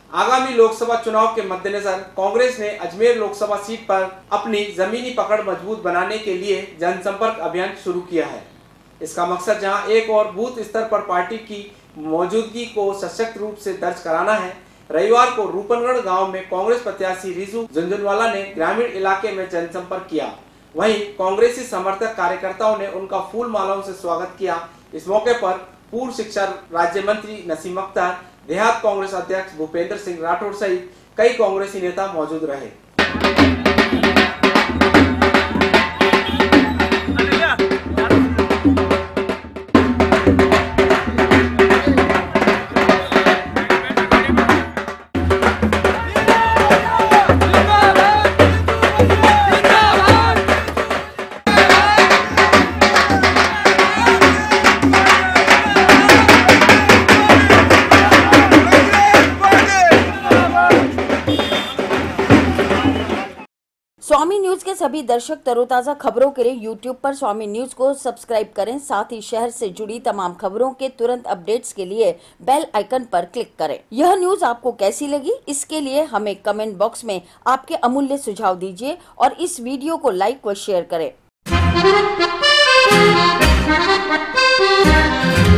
आगामी लोकसभा चुनाव के मद्देनजर कांग्रेस ने अजमेर लोकसभा सीट पर अपनी जमीनी पकड़ मजबूत बनाने के लिए जनसंपर्क अभियान शुरू किया है। इसका मकसद जहां एक और बूथ स्तर पर पार्टी की मौजूदगी को सशक्त रूप से दर्ज कराना है। रविवार को रूपनगढ़ गांव में कांग्रेस प्रत्याशी रिजू झुनझुनवाला ने ग्रामीण इलाके में जनसंपर्क किया। वहीं कांग्रेसी समर्थक कार्यकर्ताओं ने उनका फूल मालाओं से स्वागत किया। इस मौके पर पूर्व शिक्षा राज्य मंत्री नसीम अख्तर, देहात कांग्रेस अध्यक्ष भूपेंद्र सिंह राठौर सहित कई कांग्रेसी नेता मौजूद रहे। स्वामी न्यूज के सभी दर्शक तरोताजा खबरों के लिए यूट्यूब पर स्वामी न्यूज को सब्सक्राइब करें। साथ ही शहर से जुड़ी तमाम खबरों के तुरंत अपडेट्स के लिए बेल आइकन पर क्लिक करें। यह न्यूज आपको कैसी लगी, इसके लिए हमें कमेंट बॉक्स में आपके अमूल्य सुझाव दीजिए और इस वीडियो को लाइक व शेयर करें।